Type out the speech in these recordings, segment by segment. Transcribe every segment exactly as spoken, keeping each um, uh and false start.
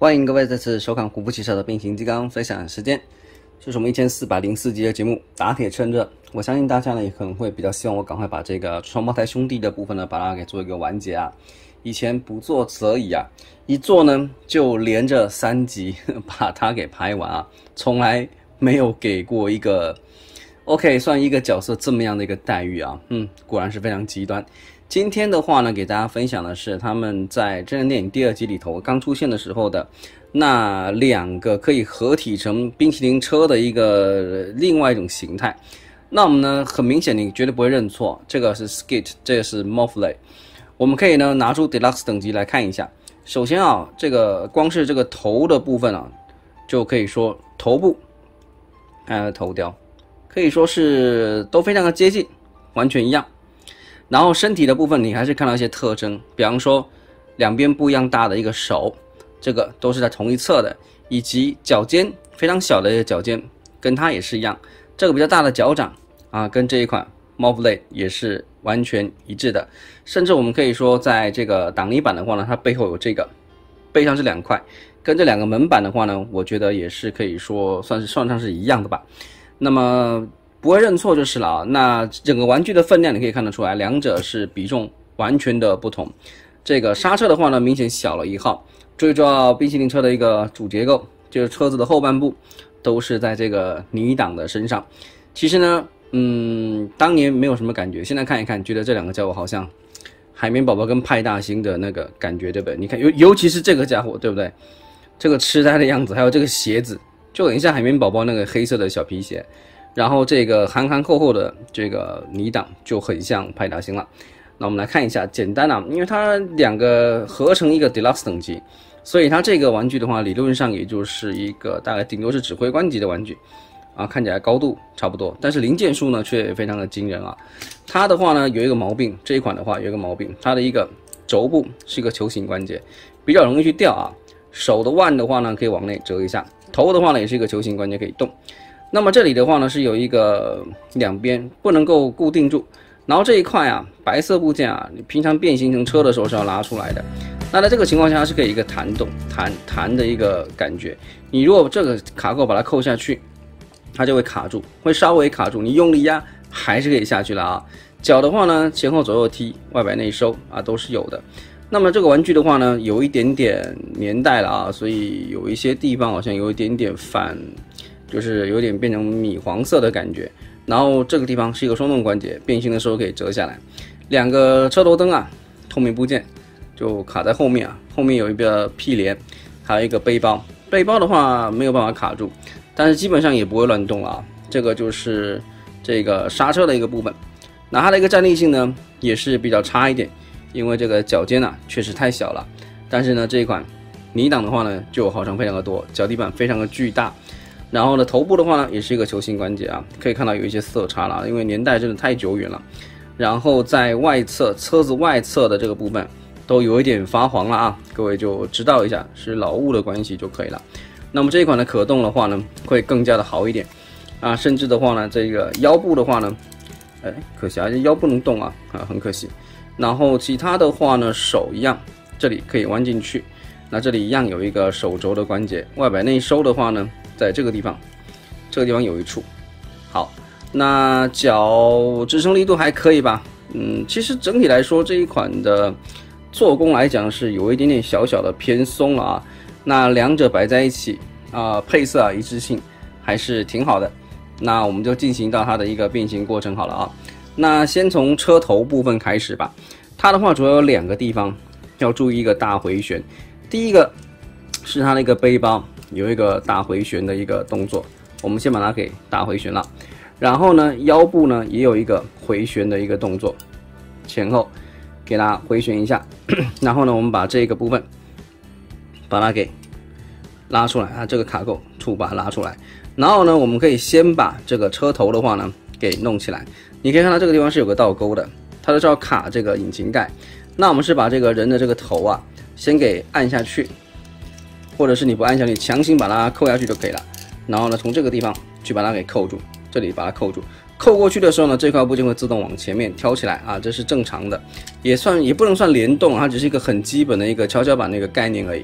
欢迎各位再次收看虎扑汽车的变形金刚分享时间，这是我们一千四百零四集的节目，打铁趁热。我相信大家呢也可能会比较希望我赶快把这个双胞胎兄弟的部分呢，把它给做一个完结啊。以前不做则已啊，一做呢就连着三集把它给拍完啊，从来没有给过一个 OK 算一个角色这么样的一个待遇啊，嗯，果然是非常极端。今天的话呢，给大家分享的是他们在真人电影第二集里头刚出现的时候的那两个可以合体成冰淇淋车的一个另外一种形态。那我们呢，很明显你绝对不会认错，这个是 Skit， 这个是 Morphle。我们可以呢拿出 Deluxe 等级来看一下。首先啊，这个光是这个头的部分啊，就可以说头部，呃，头雕，可以说是都非常的接近，完全一样。然后身体的部分你还是看到一些特征，比方说两边不一样大的一个手，这个都是在同一侧的，以及脚尖非常小的一个脚尖，跟它也是一样。这个比较大的脚掌啊，跟这一款 Morphle 也是完全一致的。甚至我们可以说，在这个挡泥板的话呢，它背后有这个，背上是两块，跟这两个门板的话呢，我觉得也是可以说算是算上是一样的吧。那么不会认错就是了啊。那整个玩具的分量你可以看得出来，两者是比重完全的不同。这个刹车的话呢，明显小了一号。最重要冰淇淋车的一个主结构，就是车子的后半部都是在这个泥挡的身上。其实呢，嗯，当年没有什么感觉，现在看一看，觉得这两个家伙好像海绵宝宝跟派大星的那个感觉，对不对？你看，尤尤其是这个家伙，对不对？这个痴呆的样子，还有这个鞋子，就很像海绵宝宝那个黑色的小皮鞋。然后这个憨憨厚厚的这个泥挡就很像派大星了。那我们来看一下，简单啊，因为它两个合成一个 Deluxe 等级，所以它这个玩具的话，理论上也就是一个大概顶多是指挥官级的玩具啊，看起来高度差不多，但是零件数呢却非常的惊人啊。它的话呢有一个毛病，这一款的话有一个毛病，它的一个轴部是一个球形关节，比较容易去掉啊。手的腕的话呢可以往内折一下，头的话呢也是一个球形关节可以动。那么这里的话呢是有一个两边不能够固定住，然后这一块啊白色部件啊，你平常变形成车的时候是要拉出来的。那在这个情况下它是可以一个弹动弹弹的一个感觉，你如果这个卡扣把它扣下去，它就会卡住，会稍微卡住，你用力压还是可以下去了啊。脚的话呢前后左右踢，外摆内收啊都是有的。那么这个玩具的话呢有一点点年代了啊，所以有一些地方好像有一点点反，就是有点变成米黄色的感觉。然后这个地方是一个双动关节，变形的时候可以折下来。两个车头灯啊，透明部件就卡在后面啊，后面有一个屁帘，还有一个背包。背包的话没有办法卡住，但是基本上也不会乱动了啊。这个就是这个刹车的一个部分。那它的一个站立性呢也是比较差一点，因为这个脚尖啊确实太小了。但是呢这一款泥挡的话呢就好上非常的多，脚底板非常的巨大。然后呢头部的话呢也是一个球形关节啊，可以看到有一些色差了，因为年代真的太久远了。然后在外侧车子外侧的这个部分都有一点发黄了啊，各位就知道一下是老物的关系就可以了。那么这一款的可动的话呢会更加的好一点啊，甚至的话呢这个腰部的话呢哎可惜啊，腰不能动啊啊很可惜。然后其他的话呢手一样，这里可以弯进去，那这里一样有一个手轴的关节，外摆内收的话呢在这个地方，这个地方有一处。好，那脚支撑力度还可以吧？嗯，其实整体来说这一款的做工来讲是有一点点小小的偏松了啊。那两者摆在一起啊、呃，配色啊一致性还是挺好的。那我们就进行到它的一个变形过程好了啊。那先从车头部分开始吧。它的话主要有两个地方要注意一个大回旋。第一个是它的一个背包有一个大回旋的一个动作，我们先把它给大回旋了。然后呢腰部呢也有一个回旋的一个动作，前后给它回旋一下。然后呢我们把这个部分把它给拉出来啊，这个卡扣处把它拉出来。然后呢我们可以先把这个车头的话呢给弄起来。你可以看到这个地方是有个倒钩的，它就是要卡这个引擎盖。那我们是把这个人的这个头啊先给按下去，或者是你不按下去强行把它扣下去就可以了。然后呢从这个地方去把它给扣住，这里把它扣住，扣过去的时候呢这块部件会自动往前面挑起来啊，这是正常的，也算也不能算联动，它只是一个很基本的一个跷跷板的一个概念而已。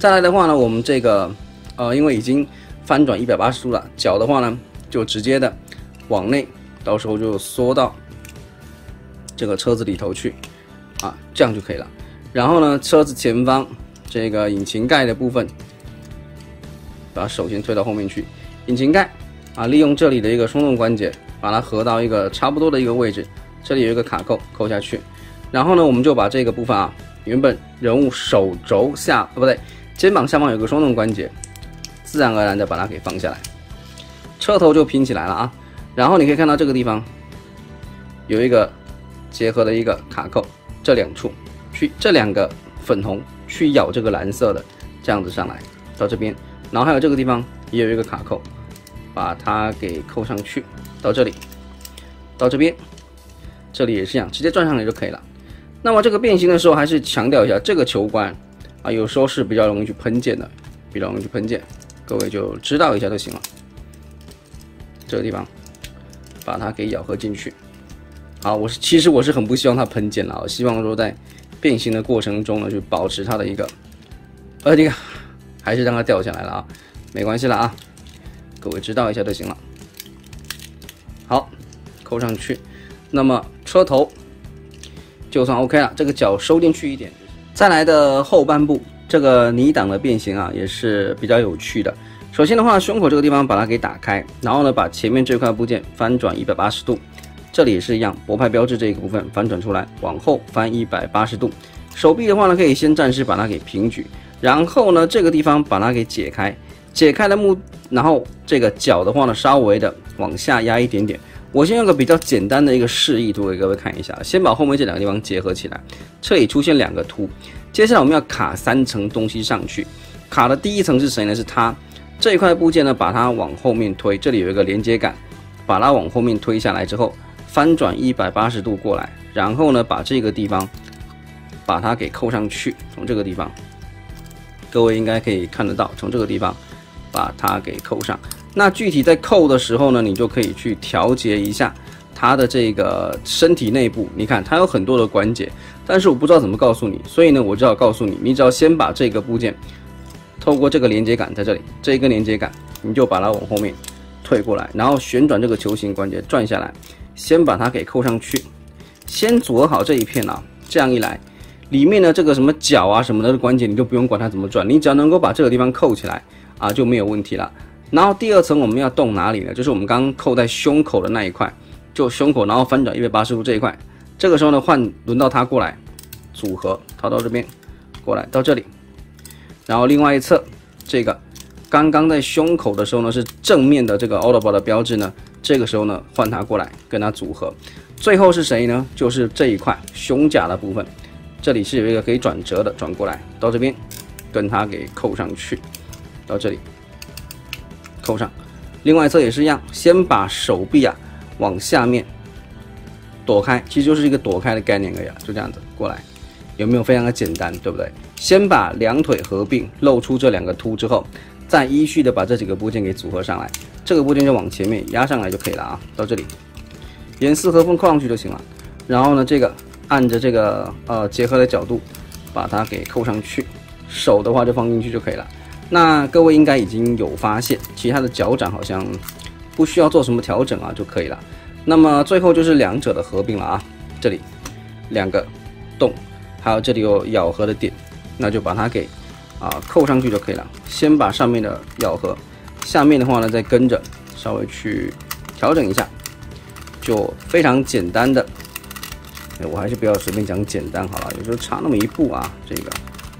再来的话呢，我们这个呃，因为已经翻转一百八十度了，脚的话呢就直接的往内，到时候就缩到这个车子里头去啊，这样就可以了。然后呢，车子前方这个引擎盖的部分，把手先推到后面去，引擎盖啊，利用这里的一个松动关节，把它合到一个差不多的一个位置，这里有一个卡扣，扣下去。然后呢，我们就把这个部分啊，原本人物手肘下，不对，肩膀下方有个松动关节，自然而然的把它给放下来，车头就拼起来了啊。然后你可以看到这个地方有一个结合的一个卡扣，这两处去这两个粉红去咬这个蓝色的，这样子上来到这边，然后还有这个地方也有一个卡扣，把它给扣上去，到这里，到这边，这里也是一样，直接转上来就可以了。那么这个变形的时候，还是强调一下，这个球冠啊，有时候是比较容易去喷溅的，比较容易去喷溅，各位就知道一下就行了。这个地方把它给咬合进去。好，我是其实我是很不希望它喷溅了，我希望说在变形的过程中呢，就保持它的一个，呃，这个还是让它掉下来了啊，没关系了啊，各位知道一下就行了。好，扣上去，那么车头就算 OK 了，这个脚收进去一点。再来的后半部，这个泥挡的变形啊，也是比较有趣的。首先的话，胸口这个地方把它给打开，然后呢，把前面这块部件翻转一百八十度，这里也是一样，博派标志这一个部分翻转出来，往后翻一百八十度。手臂的话呢，可以先暂时把它给平举，然后呢，这个地方把它给解开，解开的目，然后这个脚的话呢，稍微的往下压一点点。我先用个比较简单的一个示意图给各位看一下，先把后面这两个地方结合起来，这里出现两个凸，接下来我们要卡三层东西上去，卡的第一层是谁呢？是它这一块部件呢，把它往后面推，这里有一个连接杆，把它往后面推下来之后，翻转一百八十度过来，然后呢，把这个地方把它给扣上去，从这个地方，各位应该可以看得到，从这个地方把它给扣上。那具体在扣的时候呢，你就可以去调节一下它的这个身体内部。你看它有很多的关节，但是我不知道怎么告诉你，所以呢，我就要告诉你，你只要先把这个部件透过这个连接杆在这里，这一根连接杆，你就把它往后面退过来，然后旋转这个球形关节转下来，先把它给扣上去，先组合好这一片啊。这样一来，里面的这个什么脚啊什么的关节，你就不用管它怎么转，你只要能够把这个地方扣起来啊，就没有问题了。然后第二层我们要动哪里呢？就是我们刚刚扣在胸口的那一块，就胸口，然后翻转一百八十度这一块。这个时候呢，换轮到它过来组合，套到这边，过来到这里。然后另外一侧，这个刚刚在胸口的时候呢，是正面的这个 Autobot 的标志呢，这个时候呢，换它过来跟它组合。最后是谁呢？就是这一块胸甲的部分，这里是有一个可以转折的，转过来到这边，跟它给扣上去，到这里。扣上，另外一侧也是一样，先把手臂啊往下面躲开，其实就是一个躲开的概念而已，就这样子过来，有没有非常的简单，对不对？先把两腿合并，露出这两个凸之后，再依序的把这几个部件给组合上来，这个部件就往前面压上来就可以了啊，到这里，严丝合缝扣上去就行了。然后呢，这个按着这个呃结合的角度，把它给扣上去，手的话就放进去就可以了。那各位应该已经有发现，其他的脚掌好像不需要做什么调整啊就可以了。那么最后就是两者的合并了啊，这里两个洞，还有这里有咬合的点，那就把它给啊扣上去就可以了。先把上面的咬合，下面的话呢再跟着稍微去调整一下，就非常简单的。哎，我还是不要随便讲简单好了，有时候差那么一步啊，这个。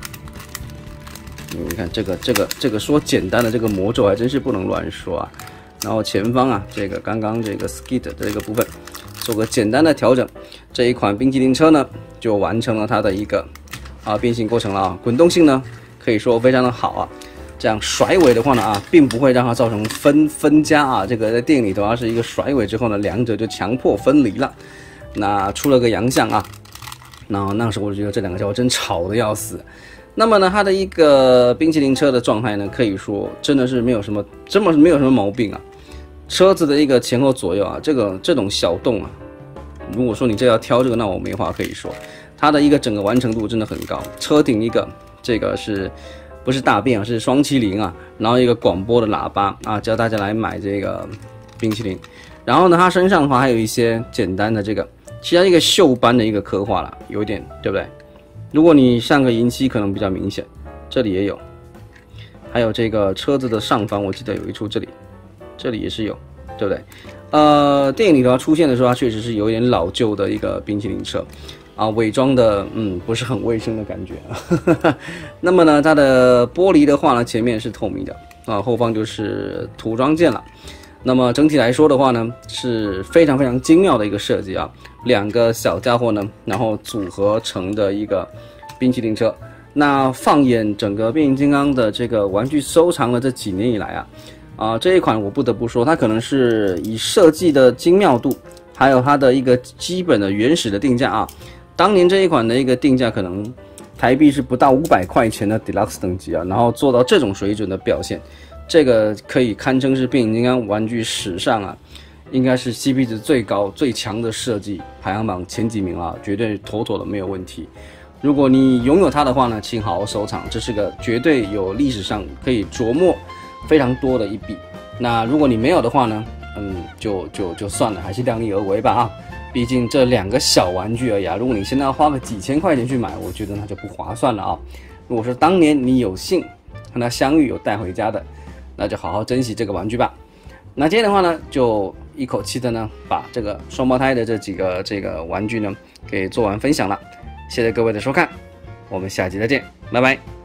你看这个这个这个说简单的这个魔咒还真是不能乱说啊。然后前方啊，这个刚刚这个 skid 的这个部分做个简单的调整，这一款冰淇淋车呢就完成了它的一个啊变形过程了啊。滚动性呢可以说非常的好啊，这样甩尾的话呢啊，并不会让它造成分分家啊。这个在电影里头要是一个甩尾之后呢，两者就强迫分离了，那出了个洋相啊。然后那时候我就觉得这两个家伙真吵得要死。那么呢，它的一个冰淇淋车的状态呢，可以说真的是没有什么，真的是没有什么毛病啊。车子的一个前后左右啊，这个这种小洞啊，如果说你这要挑这个，那我没话可以说。它的一个整个完成度真的很高，车顶一个这个是不是大便啊，是双麒麟啊，然后一个广播的喇叭啊，教大家来买这个冰淇淋。然后呢，它身上的话还有一些简单的这个，其他一个锈斑的一个刻画了，有点对不对？如果你上个银漆可能比较明显，这里也有，还有这个车子的上方，我记得有一处这里，这里也是有，对不对？呃，电影里头出现的时候，它确实是有一点老旧的一个冰淇淋车。啊，伪装的，嗯，不是很卫生的感觉。那么呢，它的玻璃的话呢，前面是透明的啊，后方就是涂装件了。那么整体来说的话呢，是非常非常精妙的一个设计啊，两个小家伙呢，然后组合成的一个冰淇淋车。那放眼整个变形金刚的这个玩具收藏的这几年以来啊，啊，这一款我不得不说，它可能是以设计的精妙度，还有它的一个基本的原始的定价啊。当年这一款的一个定价可能台币是不到五百块钱的 Deluxe 等级啊，然后做到这种水准的表现，这个可以堪称是变形金刚玩具史上啊，应该是 C P 值最高最强的设计排行榜前几名啊，绝对妥妥的没有问题。如果你拥有它的话呢，请好好收藏，这是个绝对有历史上可以琢磨非常多的一笔。那如果你没有的话呢，嗯，就就就算了，还是量力而为吧啊。毕竟这两个小玩具而已啊，如果你现在要花个几千块钱去买，我觉得那就不划算了啊。如果是当年你有幸和它相遇有带回家的，那就好好珍惜这个玩具吧。那今天的话呢，就一口气的呢把这个双胞胎的这几个这个玩具呢给做完分享了，谢谢各位的收看，我们下期再见，拜拜。